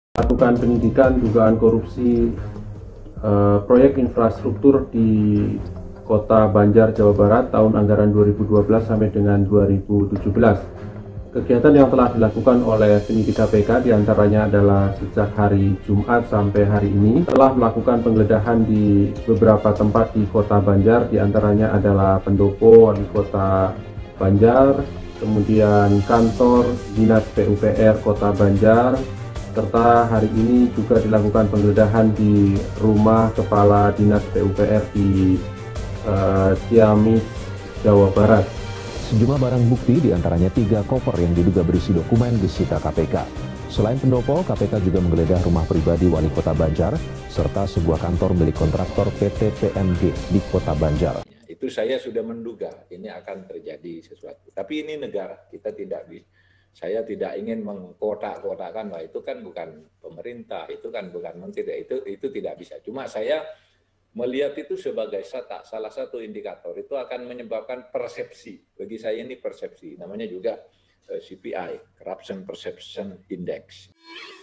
Lakukan penyidikan dugaan korupsi proyek infrastruktur di Kota Banjar, Jawa Barat tahun anggaran 2012 sampai dengan 2017. Kegiatan yang telah dilakukan oleh penyidik KPK diantaranya adalah sejak hari Jumat sampai hari ini telah melakukan penggeledahan di beberapa tempat di Kota Banjar, diantaranya adalah pendopo Wali Kota Banjar, kemudian kantor Dinas PUPR Kota Banjar, serta hari ini juga dilakukan penggeledahan di rumah Kepala Dinas PUPR di Ciamis, Jawa Barat. Sejumlah barang bukti diantaranya 3 koper yang diduga berisi dokumen disita KPK. Selain pendopo, KPK juga menggeledah rumah pribadi Wali Kota Banjar serta sebuah kantor milik kontraktor PT PMG di Kota Banjar. Itu saya sudah menduga ini akan terjadi sesuatu. Tapi ini negara, kita tidak bisa. Saya tidak ingin mengkotak-kotakan, wah itu kan bukan pemerintah, itu kan bukan menteri, itu tidak bisa. Cuma saya melihat itu sebagai salah satu indikator, itu akan menyebabkan persepsi. Bagi saya ini persepsi, namanya juga CPI, Corruption Perception Index.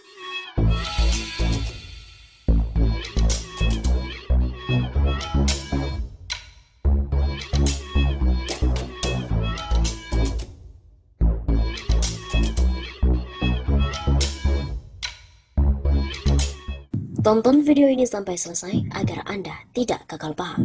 Tonton video ini sampai selesai agar Anda tidak gagal paham.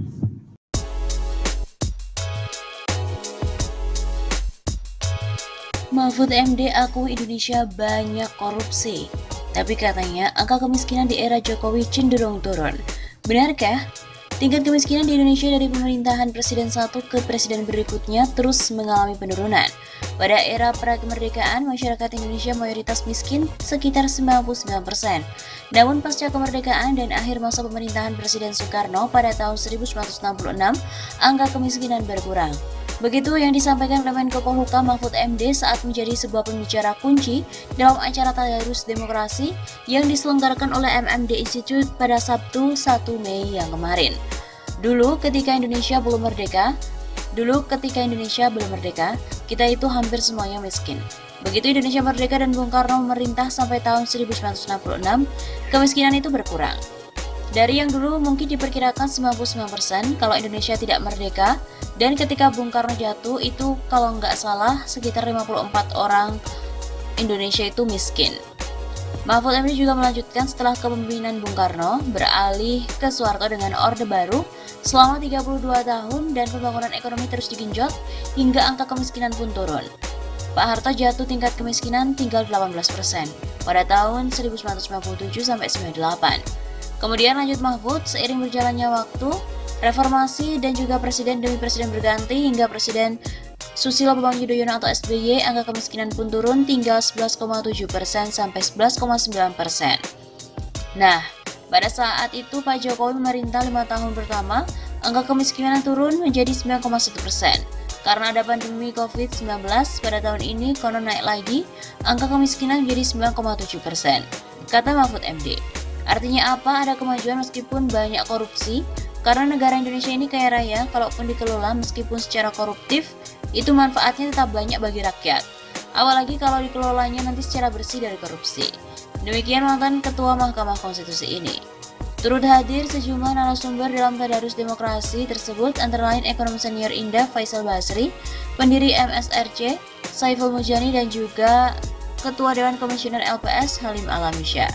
Mahfud MD akui Indonesia banyak korupsi, tapi katanya angka kemiskinan di era Jokowi cenderung turun. Benarkah? Tingkat kemiskinan di Indonesia dari pemerintahan Presiden 1 ke Presiden berikutnya terus mengalami penurunan. Pada era pra-kemerdekaan, masyarakat Indonesia mayoritas miskin sekitar 99%. Namun pasca kemerdekaan dan akhir masa pemerintahan Presiden Soekarno pada tahun 1966, angka kemiskinan berkurang. Begitu yang disampaikan oleh Menko Polhukam Mahfud MD saat menjadi sebuah pembicara kunci dalam acara Tadarus Demokrasi yang diselenggarakan oleh MMD Institute pada Sabtu 1 Mei yang kemarin. Dulu ketika Indonesia belum merdeka, kita itu hampir semuanya miskin. Begitu Indonesia merdeka dan Bung Karno memerintah sampai tahun 1966, kemiskinan itu berkurang. Dari yang dulu mungkin diperkirakan 99% kalau Indonesia tidak merdeka, dan ketika Bung Karno jatuh itu kalau nggak salah sekitar 54 orang Indonesia itu miskin. Mahfud MD juga melanjutkan setelah kepemimpinan Bung Karno beralih ke Soeharto dengan Orde Baru selama 32 tahun dan pembangunan ekonomi terus digenjot hingga angka kemiskinan pun turun. Pak Harto jatuh tingkat kemiskinan tinggal 18% pada tahun 1957-98. Kemudian lanjut Mahfud, seiring berjalannya waktu, reformasi dan juga presiden demi presiden berganti hingga Presiden Susilo Bambang Yudhoyono atau SBY, angka kemiskinan pun turun tinggal 11,7% sampai 11,9%. Nah, pada saat itu Pak Jokowi memerintah 5 tahun pertama, angka kemiskinan turun menjadi 9,1%. Karena ada pandemi COVID-19 pada tahun ini konon naik lagi, angka kemiskinan menjadi 9,7%. Kata Mahfud MD. Artinya apa? Ada kemajuan meskipun banyak korupsi, karena negara Indonesia ini kaya raya, kalaupun dikelola meskipun secara koruptif, itu manfaatnya tetap banyak bagi rakyat. Apalagi kalau dikelolanya nanti secara bersih dari korupsi. Demikian mantan Ketua Mahkamah Konstitusi ini. Turut hadir sejumlah narasumber dalam Tadarus Demokrasi tersebut, antara lain ekonom senior Indef Faisal Basri, pendiri MSRC, Saiful Mujani, dan juga Ketua Dewan Komisioner LPS Halim Alamisyah.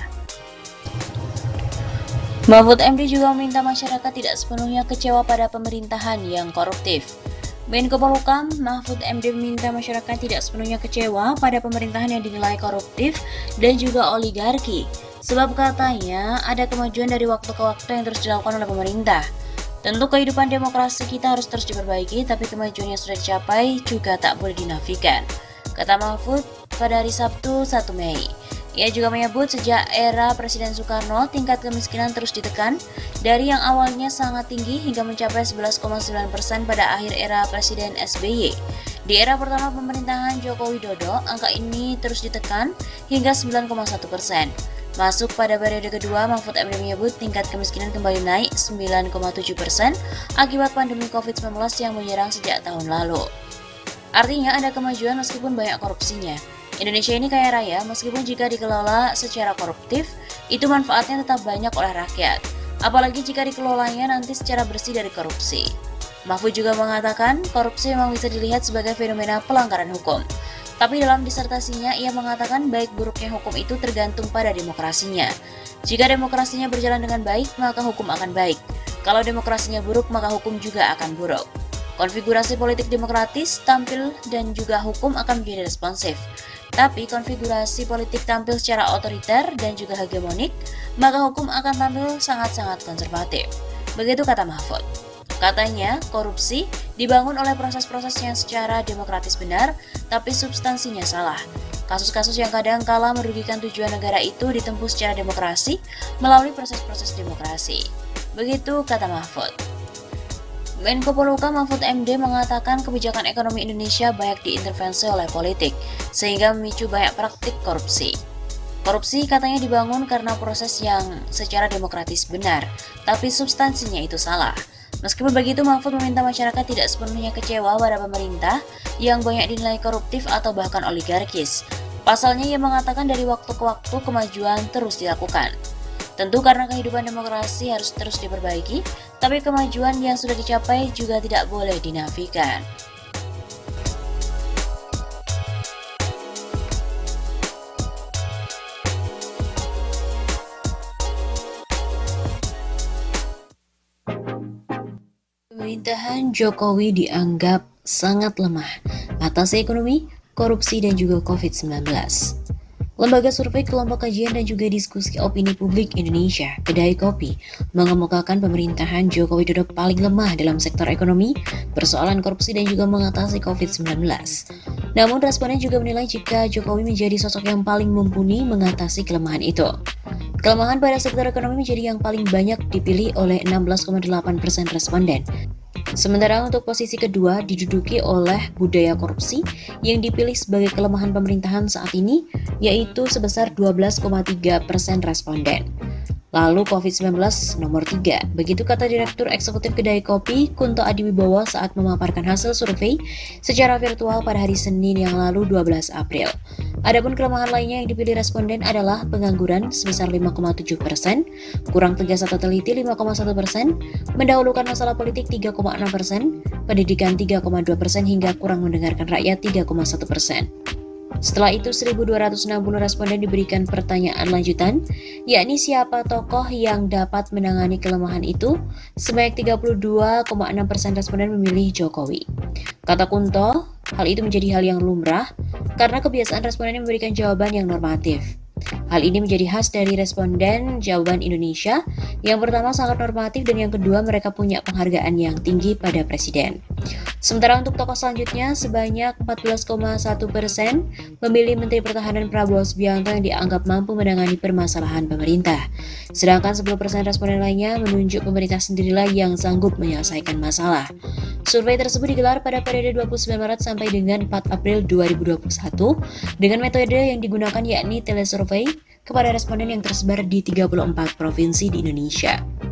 Mahfud MD juga meminta masyarakat tidak sepenuhnya kecewa pada pemerintahan yang koruptif. Menko Polhukam Mahfud MD meminta masyarakat tidak sepenuhnya kecewa pada pemerintahan yang dinilai koruptif dan juga oligarki, sebab katanya ada kemajuan dari waktu ke waktu yang terus dilakukan oleh pemerintah. Tentu kehidupan demokrasi kita harus terus diperbaiki, tapi kemajuan yang sudah dicapai juga tak boleh dinafikan, kata Mahfud pada hari Sabtu 1 Mei. Ia juga menyebut sejak era Presiden Soekarno, tingkat kemiskinan terus ditekan dari yang awalnya sangat tinggi hingga mencapai 11,9% pada akhir era Presiden SBY. Di era pertama pemerintahan Joko Widodo, angka ini terus ditekan hingga 9,1%. Masuk pada periode kedua, Mahfud MD menyebut tingkat kemiskinan kembali naik 9,7% akibat pandemi COVID-19 yang menyerang sejak tahun lalu. Artinya ada kemajuan meskipun banyak korupsinya. Indonesia ini kaya raya meskipun jika dikelola secara koruptif, itu manfaatnya tetap banyak oleh rakyat. Apalagi jika dikelolanya nanti secara bersih dari korupsi. Mahfud juga mengatakan korupsi memang bisa dilihat sebagai fenomena pelanggaran hukum. Tapi dalam disertasinya ia mengatakan baik buruknya hukum itu tergantung pada demokrasinya. Jika demokrasinya berjalan dengan baik, maka hukum akan baik. Kalau demokrasinya buruk, maka hukum juga akan buruk. Konfigurasi politik demokratis tampil dan juga hukum akan menjadi responsif. Tapi konfigurasi politik tampil secara otoriter dan juga hegemonik, maka hukum akan tampil sangat-sangat konservatif. Begitu kata Mahfud. Katanya, korupsi dibangun oleh proses-proses yang secara demokratis benar, tapi substansinya salah. Kasus-kasus yang kadang kala merugikan tujuan negara itu ditempuh secara demokrasi melalui proses-proses demokrasi. Begitu kata Mahfud. Menko Polhukam Mahfud MD mengatakan kebijakan ekonomi Indonesia banyak diintervensi oleh politik, sehingga memicu banyak praktik korupsi. Korupsi katanya dibangun karena proses yang secara demokratis benar, tapi substansinya itu salah. Meskipun begitu, Mahfud meminta masyarakat tidak sepenuhnya kecewa pada pemerintah yang banyak dinilai koruptif atau bahkan oligarkis. Pasalnya, ia mengatakan dari waktu ke waktu kemajuan terus dilakukan. Tentu karena kehidupan demokrasi harus terus diperbaiki, tapi kemajuan yang sudah dicapai juga tidak boleh dinafikan. Pemerintahan Jokowi dianggap sangat lemah atas ekonomi, korupsi, dan juga COVID-19. Lembaga survei Kelompok Kajian dan juga Diskusi Opini Publik Indonesia, Kedai Kopi, mengemukakan pemerintahan Joko Widodo paling lemah dalam sektor ekonomi, persoalan korupsi, dan juga mengatasi COVID-19. Namun responden juga menilai jika Jokowi menjadi sosok yang paling mumpuni mengatasi kelemahan itu. Kelemahan pada sektor ekonomi menjadi yang paling banyak dipilih oleh 16,8% responden. Sementara untuk posisi kedua diduduki oleh budaya korupsi yang dipilih sebagai kelemahan pemerintahan saat ini, yaitu sebesar 12,3% responden. Lalu COVID-19 nomor 3, begitu kata Direktur Eksekutif Kedai Kopi Kunto Adiwibowo saat memaparkan hasil survei secara virtual pada hari Senin yang lalu 12 April. Adapun kelemahan lainnya yang dipilih responden adalah pengangguran sebesar 5,7%, kurang tegas atau teliti 5,1%, mendahulukan masalah politik 3,6%, pendidikan 3,2% hingga kurang mendengarkan rakyat 3,1%. Setelah itu 1.260 responden diberikan pertanyaan lanjutan, yakni siapa tokoh yang dapat menangani kelemahan itu. Sebanyak 32,6% responden memilih Jokowi. Kata Kunto, hal itu menjadi hal yang lumrah karena kebiasaan responden memberikan jawaban yang normatif. Hal ini menjadi khas dari responden jawaban Indonesia. Yang pertama sangat normatif dan yang kedua mereka punya penghargaan yang tinggi pada presiden. Sementara untuk tokoh selanjutnya sebanyak 14,1% memilih Menteri Pertahanan Prabowo Subianto yang dianggap mampu menangani permasalahan pemerintah. Sedangkan 10% responden lainnya menunjuk pemerintah sendirilah yang sanggup menyelesaikan masalah. Survei tersebut digelar pada periode 29 Maret sampai dengan 4 April 2021 dengan metode yang digunakan yakni telesurvei kepada responden yang tersebar di 34 provinsi di Indonesia.